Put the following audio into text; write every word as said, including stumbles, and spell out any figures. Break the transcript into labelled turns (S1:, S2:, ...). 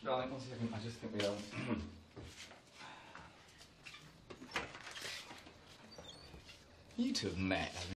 S1: Darling, one second, I just think we um You two have met, haven't you?